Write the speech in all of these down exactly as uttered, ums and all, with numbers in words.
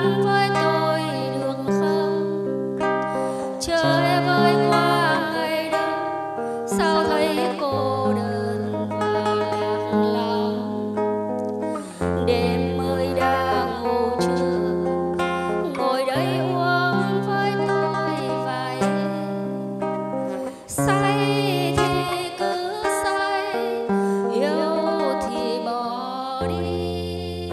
vắng với tôi được không? Trời vơi qua ngày đông, sao thấy cô đơn và lạc lòng. Đêm mới đang ngủ trưa, ngồi đây uống với tôi vài say thì cứ say, yêu thì bỏ đi.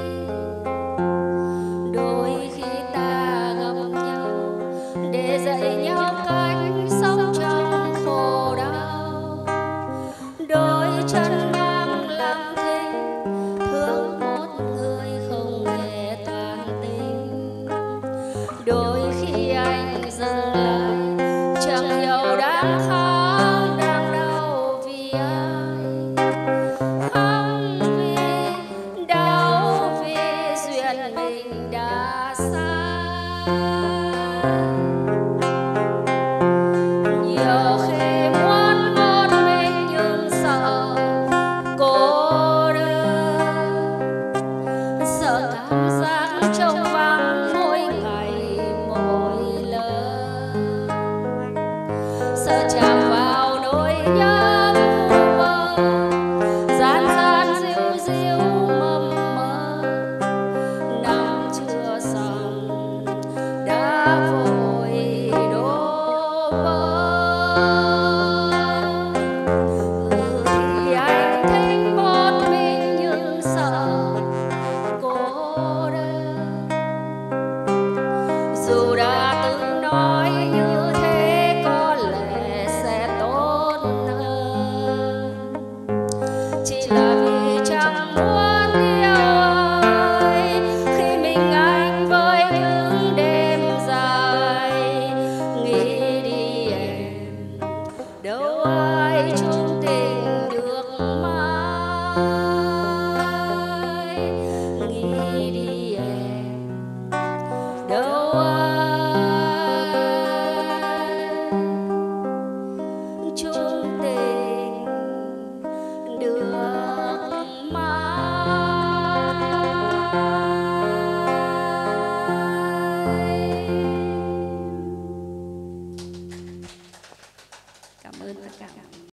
Đôi khi ta gặp nhau để dạy nhau cách sống trong khổ đau. Đôi chân mang lòng thế, thương một người không hề toàn tình. Đôi khi anh dừng lại, chẳng hiểu đang khóc đang đau vì ai. Khóc vì đau vì duyên mình đã sai. Nhiều khi muốn một mình nhưng sợ cô đơn, sợ cảm giác trông vắng mỗi ngày mỗi lần, sợ chạm vào nỗi nhớ vu vơ, gian gian díu díu mập mờ. Năm chưa xong đã vội đổ vỡ. Ừ thì anh thích một mình nhưng sợ cô đơn. Dù đã từng nói như thế có lẽ sẽ tốt hơn, chỉ là vì chẳng muốn yêu ai khi mình anh với những đêm dài. Nghĩ đi em, đâu ai chung tình được mãi. Nghĩ đi em, đâu ai chung tình được mãi. Cảm ơn tất cả.